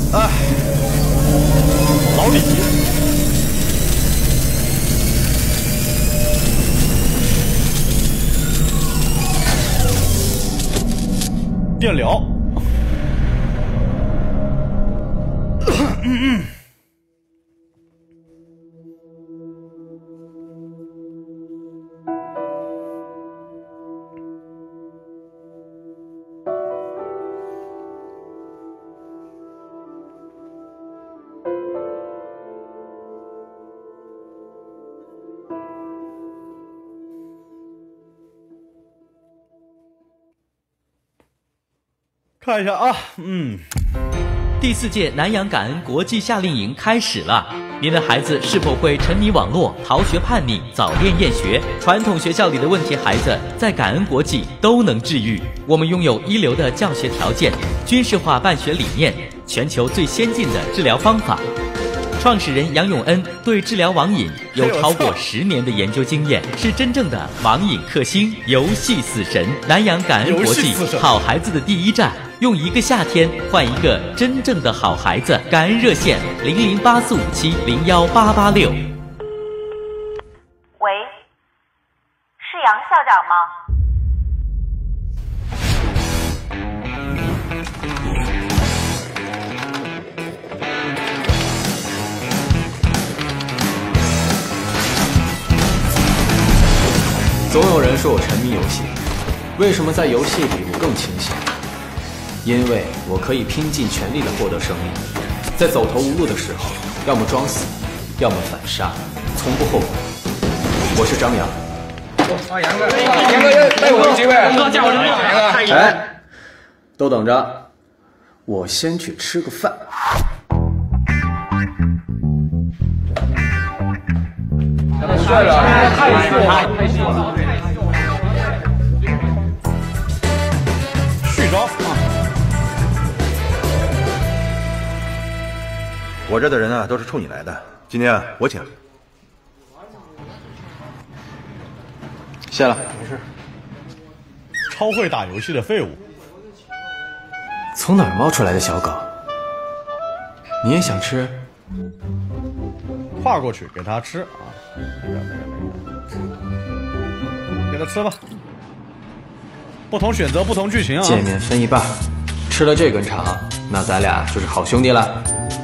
哎，老李，电疗。看一下啊， 第4届南洋感恩国际夏令营开始了。您的孩子是否会沉迷网络、逃学叛逆、早恋厌学？传统学校里的问题孩子，在感恩国际都能治愈。我们拥有一流的教学条件、军事化办学理念、全球最先进的治疗方法。创始人杨永恩对治疗网瘾有超过10年的研究经验，是真正的网瘾克星、游戏死神。南洋感恩国际，好孩子的第一站。用1个夏天换一个真正的好孩子，感恩热线008457018886。 喂，是杨校长吗？ 总有人说我沉迷游戏，为什么在游戏里我更清醒？因为我可以拼尽全力地获得胜利，在走投无路的时候，要么装死，要么反杀，从不后悔。我是张扬。 杨哥，带我有机会，叫我杨哥。 哎，都等着，我先去吃个饭。 太帅了，太帅了，太帅了！ 续招啊！ 我这的人啊，都是冲你来的。今天啊，我请。 谢了，没事。 超会打游戏的废物， 从哪儿冒出来的小狗？你也想吃？ 跨过去给他吃啊！给他吃吧。不同选择，不同剧情啊！ 见面分一半，吃了这根肠，那咱俩就是好兄弟了。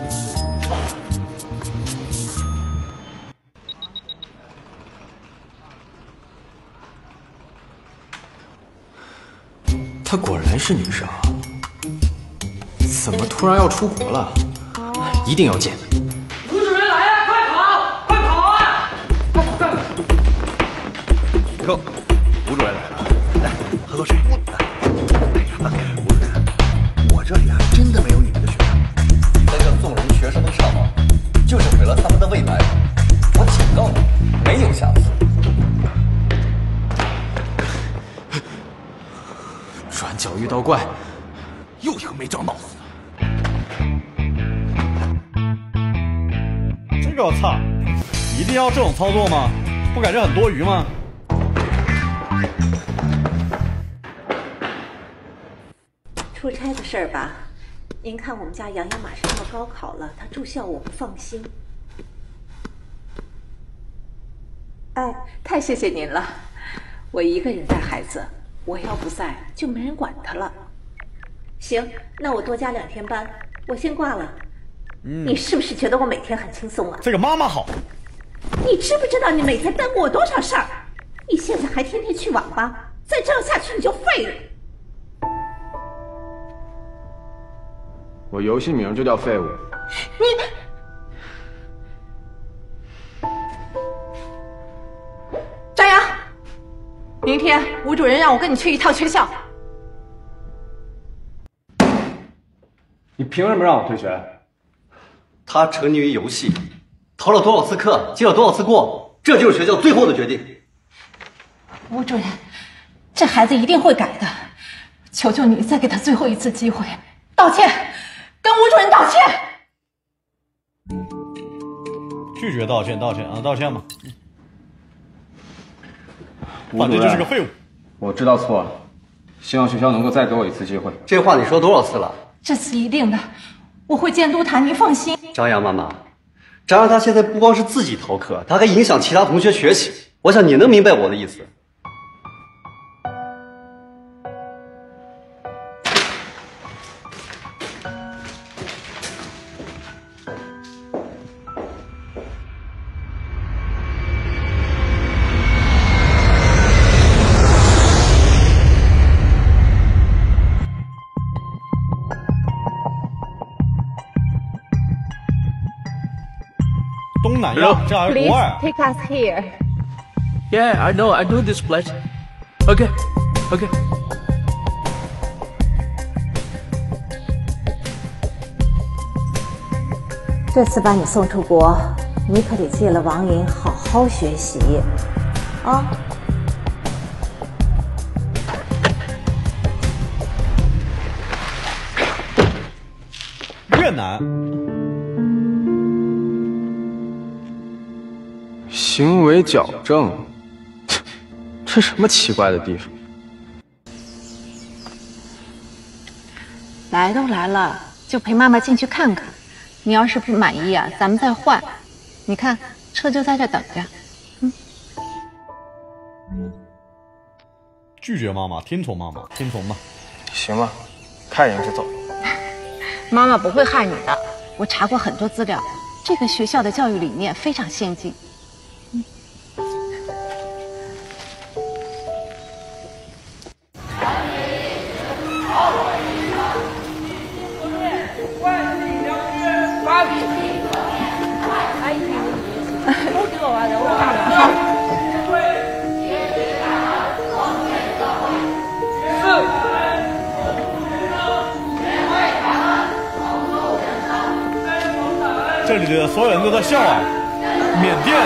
她果然是女生，怎么突然要出国了？一定要见。 吴主任来了，快跑，快跑啊！ 哟，吴主任来了，来喝口水。吴主任，我这里啊真的没有你们的学生， 你在这纵容学生们上网，就是毁了他们的未来。我警告你，没有下次。 转角遇到怪， 又一个没长脑子的。 这个我操！一定要这种操作吗？不感觉很多余吗？ 出差的事儿吧，您看我们家洋洋马上要高考了，他住校我不放心。哎，太谢谢您了，我一个人带孩子，我要不在就没人管他了。行，那我多加2天班，我先挂了。你是不是觉得我每天很轻松啊？ 这个妈妈好。 你知不知道你每天耽误我多少事儿？你现在还天天去网吧，再这样下去你就废了。 我游戏名就叫废物。 张扬，明天吴主任让我跟你去一趟学校。 你凭什么让我退学？ 他沉迷于游戏，逃了多少次课，记了多少次过，这就是学校最后的决定。 吴主任，这孩子一定会改的，求求你再给他最后一次机会，道歉，跟吴主任道歉。 拒绝道歉，道歉啊，道歉吧。 反正就是个废物。 我知道错了，希望学校能够再给我一次机会。 这话你说多少次了？ 这次一定的， 我会监督他，你放心。 张扬妈妈，张扬他现在不光是自己逃课，他还影响其他同学学习。我想你能明白我的意思。 东南亚，这还是国外。 take us here. Yeah, I know this place. Okay. 这次把你送出国，你可得戒了网瘾，好好学习啊！ 越南。 行为矫正，这什么奇怪的地方？ 来都来了，就陪妈妈进去看看。你要是不满意啊，咱们再换。你看，车就在这等着。 拒绝妈妈，听从妈妈，听从吧。 行吧，看一眼就走。 妈妈不会害你的，我查过很多资料，这个学校的教育理念非常先进。 这里的所有人都在笑啊！缅甸。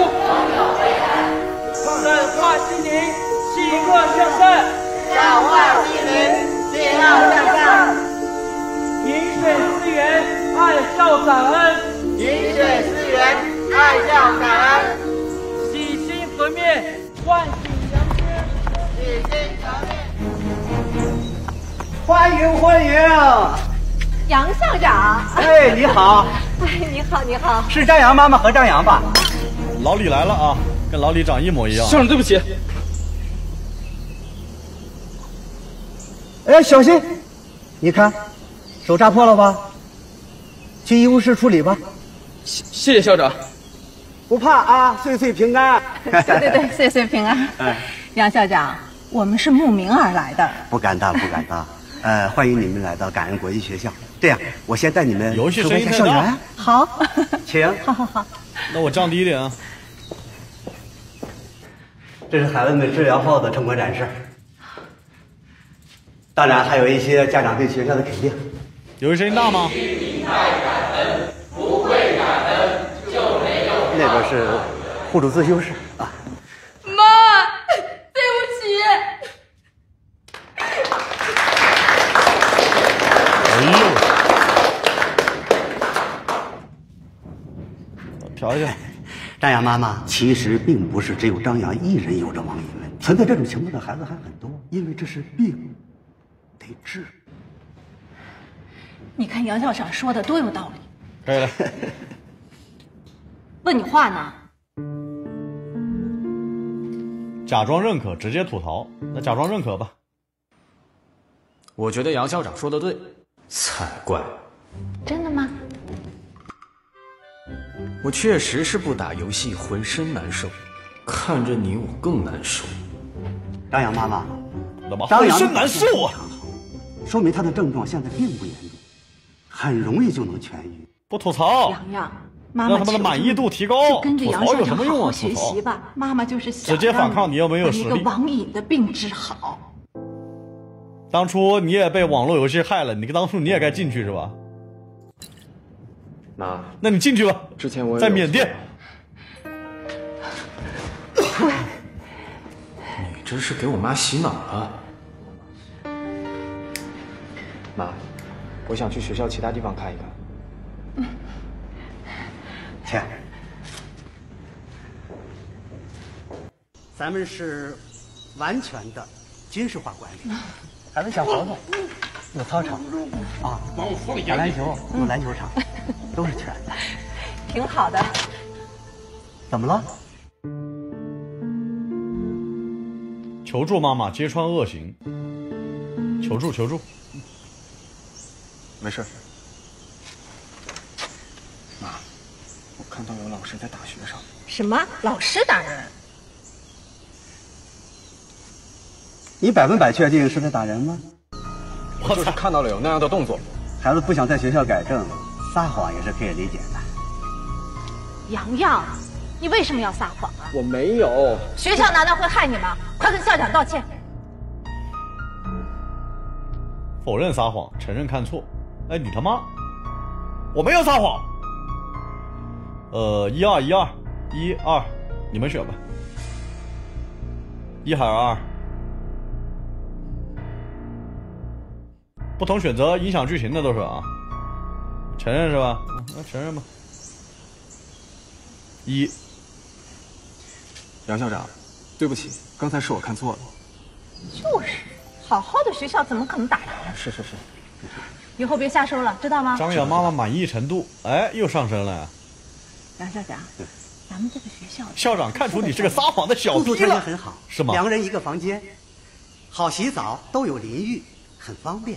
神话心灵，喜乐向上。 神话心灵，喜乐向上。 饮水思源，爱笑感恩。 饮水思源，爱笑感恩。 洗心革面，唤醒良心。 洗心革面。 欢迎！ 杨校长， 哎，你好。 哎，你好，你好。 是张扬妈妈和张扬吧？ 老李来了啊，跟老李长一模一样。 校长，对不起。 哎，小心！你看，手扎破了吧？去医务室处理吧。 谢谢校长。 不怕啊，岁岁平安。 对，岁岁平安。杨校长，我们是慕名而来的。 不敢当，不敢当。欢迎你们来到感恩国际学校。这样，我先带你们游戏声音太校园大。 好， 请。 好。 那我降低一点啊。 这是孩子们治疗后的成果展示。当然，还有一些家长对学校的肯定。 游戏声音大吗？ 那个是互助自修室啊。 妈，对不起。 调一下。 张扬妈妈，其实并不是只有张扬一人有着网瘾问题，存在这种情况的孩子还很多，因为这是病，得治。 你看杨校长说的多有道理。 可以了。 问你话呢？ 假装认可，直接吐槽。那假装认可吧。 我觉得杨校长说的对，才怪。 真的吗？ 我确实是不打游戏浑身难受，看着你我更难受。 张扬妈妈， 怎么浑身难受啊？ 说明他的症状现在并不严重，很容易就能痊愈。 不吐槽。 杨，妈妈让他们的满意度提高。 跟着杨校长好好学习吧。妈妈就是想直接反抗，你又没有实力。 把那个网瘾的病治好。 当初你也被网络游戏害了，当初你也该进去是吧？那你进去吧。 之前我在缅甸。 你这是给我妈洗脑了。妈，我想去学校其他地方看一看。 去。咱们是完全的军事化管理。孩子想活动。 有操场啊，打篮球有篮球场，都是全的， 挺好的。 怎么了？ 求助妈妈揭穿恶行，求助求助。 没事。妈，我看到有老师在打学生。 什么？老师打人？ 你100%确定是在打人吗？ 我就是看到了有那样的动作。 孩子不想在学校改正，撒谎也是可以理解的。 洋洋，你为什么要撒谎啊？ 我没有。 学校难道会害你吗？快跟校长道歉。 否认撒谎，承认看错。哎，你他妈！我没有撒谎。1、2、你们选吧。1还是2？不同选择影响剧情的都是啊。承认是吧？那承认吧。1。 杨校长，对不起，刚才是我看错了。 就是，好好的学校怎么可能打人？ 是。 以后别瞎说了，知道吗？ 张扬妈妈满意程度，哎，又上升了。 杨校长，咱们这个学校， 校长看出你是个撒谎的小住逼了， 很好， 是吗 ？2个人1个房间，好洗澡，都有淋浴，很方便。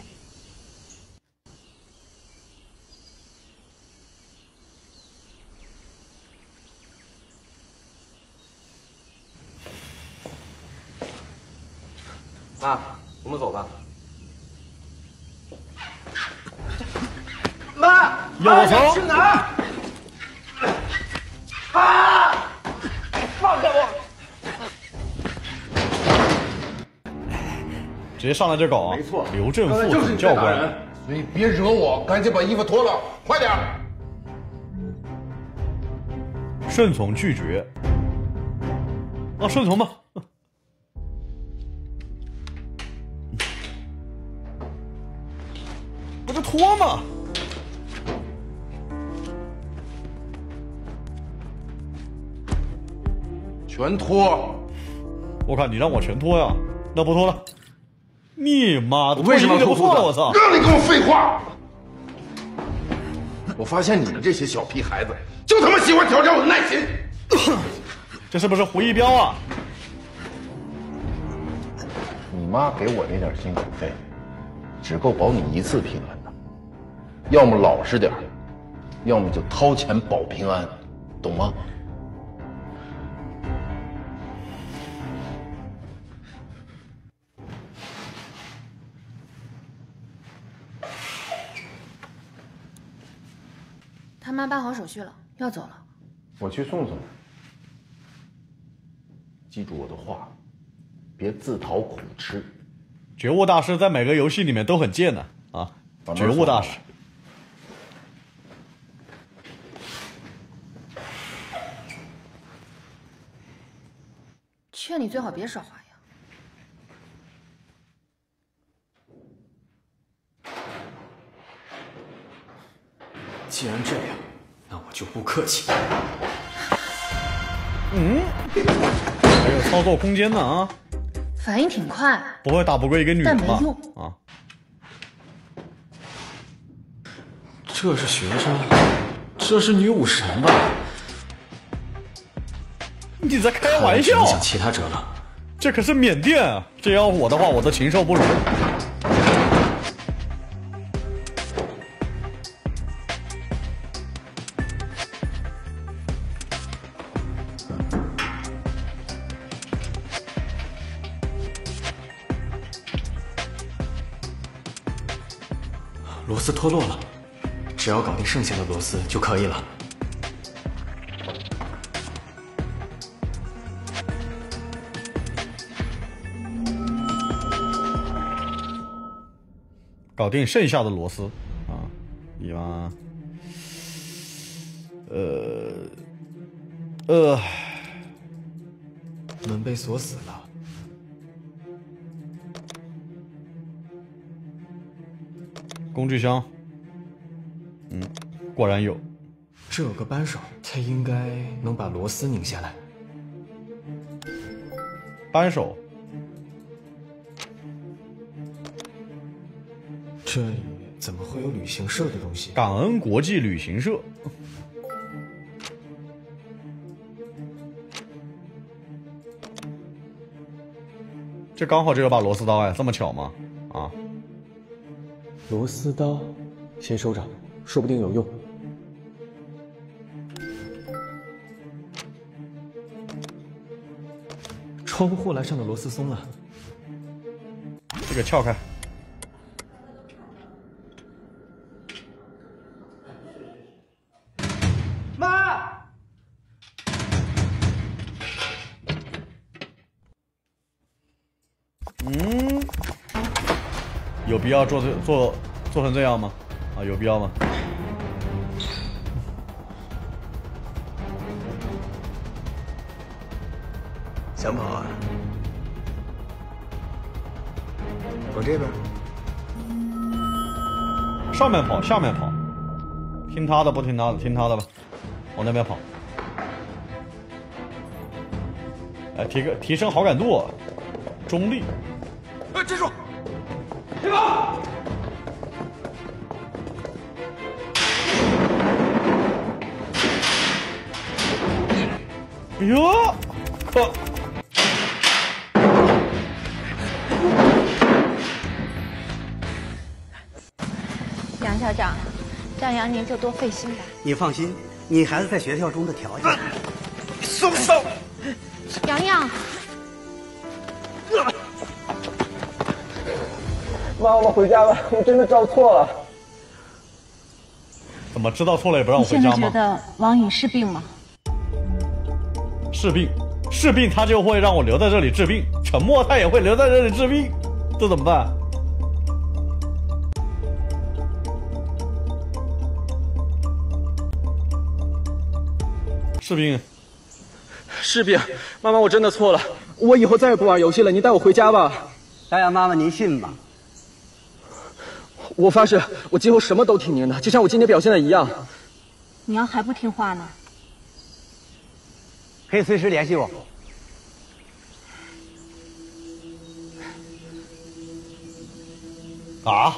妈，我们走吧。 妈， 要我走？ 去哪儿？啊！放开我！ 直接上来就搞啊！ 没错， 刘正刚才副就是你在打总教官， 人，所以别惹我，赶紧把衣服脱了，快点！ 顺从拒绝。啊，顺从吧。不是脱吗？ 全脱！ 我靠，你让我全脱呀？那不脱了。你妈的， 为什么要脱衣服就不脱了？我操！ 让你跟我废话！我发现你们这些小屁孩子，就他妈喜欢挑战我的耐心。 这是不是胡一彪啊？ 你妈给我那点辛苦费，只够保你1次平安的。要么老实点，要么就掏钱保平安，懂吗？ 他妈办好手续了，要走了。 我去送送他。记住我的话，别自讨苦吃。 觉悟大师在每个游戏里面都很贱的啊！觉悟大师。 劝你最好别耍花样。 既然这样，那我就不客气。 还有操作空间呢啊！ 反应挺快， 不会打不过一个女人吧？ 但没用啊！ 这是学生，这是女武神吧？ 你在开玩笑？ 影响其他者了。 这可是缅甸啊！这要我的话，我都禽兽不如。 螺丝脱落了，只要搞定剩下的螺丝就可以了。 搞定剩下的螺丝啊！一般， 门被锁死了。 工具箱，果然有。 这有个扳手，它应该能把螺丝拧下来。 扳手， 这里怎么会有旅行社的东西？ 感恩国际旅行社。这刚好只有把螺丝刀哎，这么巧吗？啊， 螺丝刀，先收着，说不定有用。窗户护栏上的螺丝松了， 这个撬开。 妈， 有必要做成这样吗？啊，有必要吗？ 想跑啊？往这边。 上面跑，下面跑，听他的不听他的，听他的吧，往那边跑。哎，提升好感度，中立。 站住！别跑！ 哎呦， 杨校长，张扬您就多费心吧。 你放心，你孩子在学校中的条件。 松手！ 洋洋， 妈，我们回家吧，我真的照错了。 怎么知道错了也不让我回家吗？ 你现在觉得王颖是病吗？ 是病，他就会让我留在这里治病；沉默，他也会留在这里治病。这怎么办？ 是病，妈妈，我真的错了，我以后再也不玩游戏了，你带我回家吧。 张扬妈妈，您信吗？ 我发誓，我今后什么都听您的，就像我今天表现的一样。 你要还不听话呢？ 可以随时联系我。 啊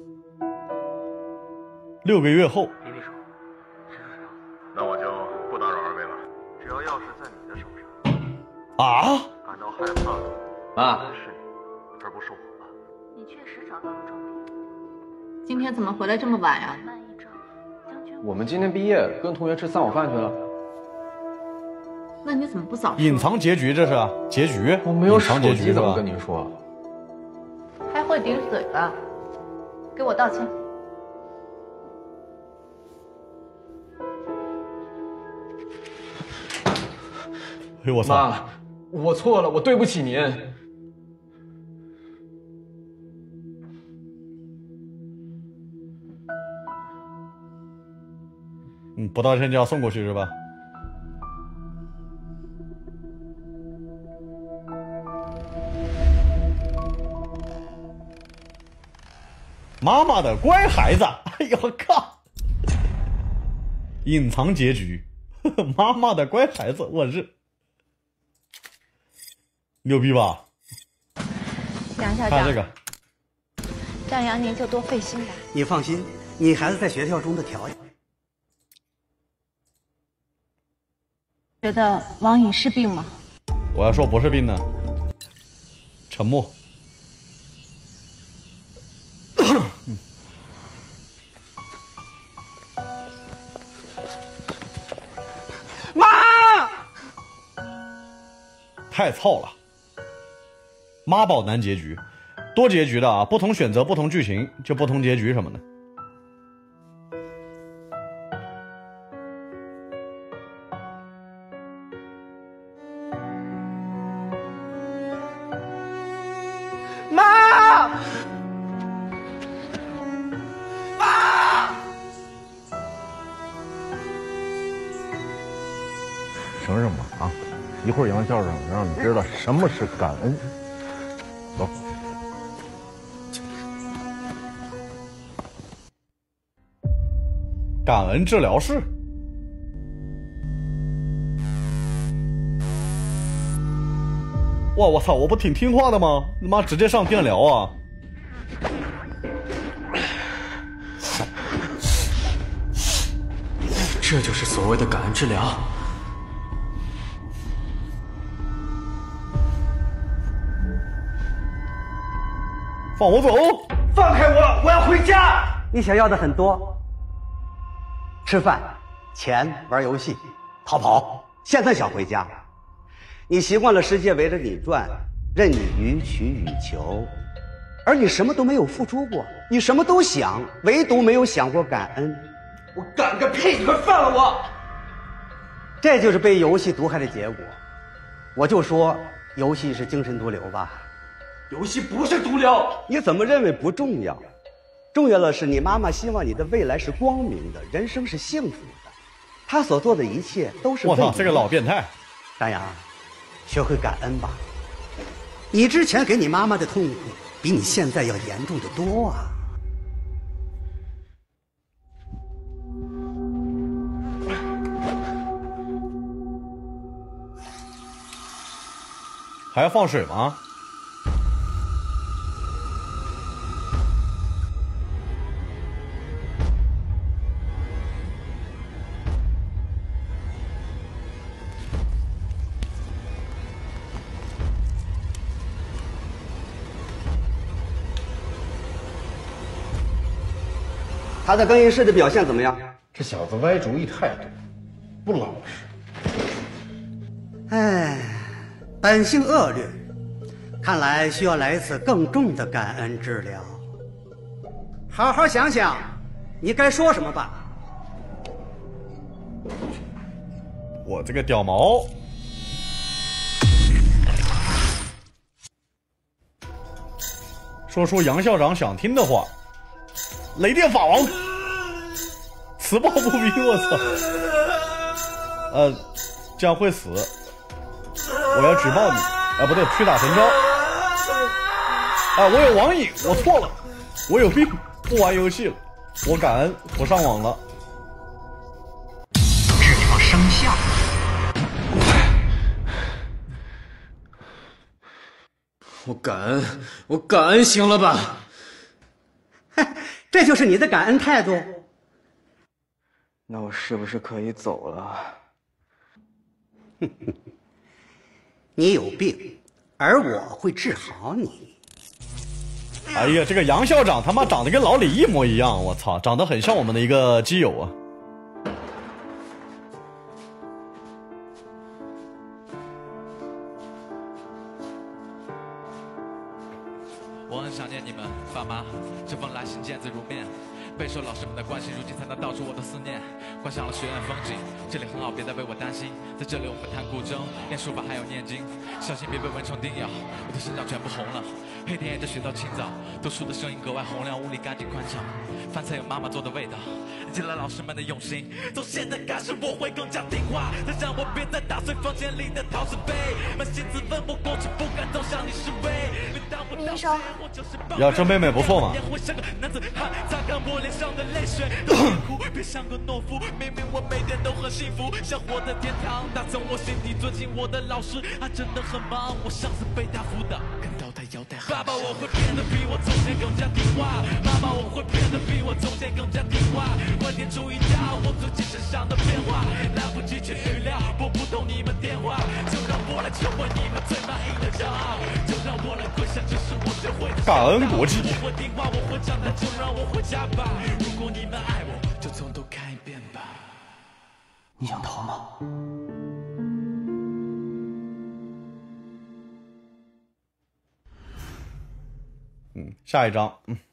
？6个月后。 李秘书，谁说谁？那我就不打扰二位了。只要钥匙在你的手上。 啊？ 感到害怕的， 妈， 是你，而不是我吧？ 你确实找到了重点。今天怎么回来这么晚呀？ 我们今天毕业，跟同学吃3午饭去了。 那你怎么不早说？ 隐藏结局，这是结局。 我没有手机， 怎么跟您说？ 开会顶嘴了，给我道歉。 哎呦我操！ 妈，我错了，我对不起您。 不道歉就要送过去是吧？妈妈的乖孩子，哎呦靠！隐藏结局，妈妈的乖孩子，我日，牛逼吧？ 杨校长， 看这个， 张扬您就多费心吧。 你放心，你孩子在学校中的条件。 觉得王颖是病吗？ 我要说不是病呢。沉默。 妈！ 太操了！妈宝男结局，多结局的啊，不同选择不同剧情就不同结局什么的。 妈！ 省省吧啊！一会儿杨校长让你知道什么是感恩。走。 感恩治疗室。哇，我操！我不挺听话的吗？他妈直接上电疗啊！ 这就是所谓的感恩治疗。 放我走！ 放开我！我要回家！你想要的很多，吃饭、钱、玩游戏、逃跑。现在想回家，你习惯了世界围着你转，任你予取予求，而你什么都没有付出过，你什么都想，唯独没有想过感恩。我感个屁！你快放了我！这就是被游戏毒害的结果。我就说游戏是精神毒瘤吧。游戏不是毒瘤，你怎么认为不重要？重要的是你妈妈希望你的未来是光明的，人生是幸福的。她所做的一切都是为你。 我操，这个老变态！ 张扬，学会感恩吧。你之前给你妈妈的痛苦，比你现在要严重的多啊。 还要放水吗？ 他在更衣室的表现怎么样？ 这小子歪主意太多，不老实。 哎，本性恶劣，看来需要来一次更重的感恩治疗。好好想想，你该说什么吧。 我这个屌毛！说杨校长想听的话。雷电法王，此报不平，我操！这样会死。我要举报你，不对，屈打成招。我有网瘾，我错了，我有病，不玩游戏了，我感恩，我上网了。 治疗生效。 我感恩行了吧？ 这就是你的感恩态度？ 那我是不是可以走了？ 你有病，而我会治好你。 哎呀，这个杨校长他妈长得跟老李一模一样，我操，长得很像我们的一个基友啊。 我很想念你们，爸妈。这封来信见字如面，备受老师们的关心，如今才能道出我的思念。观赏了学院风景，这里很好，别再为我担心。在这里我们弹古筝，练书法还有念经，小心别被蚊虫叮咬。我的身上全部红了，黑天也着学到清早，读书的声音格外洪亮，屋里干净宽敞，饭菜有妈妈做的味道，记了老师们的用心。从现在开始我会更加听话，再让我别再打碎房间里的陶瓷杯，扪心自问我过去不敢走向你示威。 林医生， 呀，这妹妹不错嘛。 擦干我脸上的泪水，别像个懦夫，明明我每天都很幸福，像活的天堂。打从我心底尊敬我的老师，他真的很忙，我上次被他辅导，看到他腰带。爸爸，我会变得比我从前更加听话。妈妈，我会变得比我从前更加听话。快点注意到我最近身上的变化，来不及去预料，拨不通你们电话，就让我来成为你们最满意的骄傲，就让我来跪下，这是我最会的。 感恩国际。 我会听话，我会长大，就让我回家吧。如果你们爱我，就从头看一遍吧。 你想逃吗？ 下一章，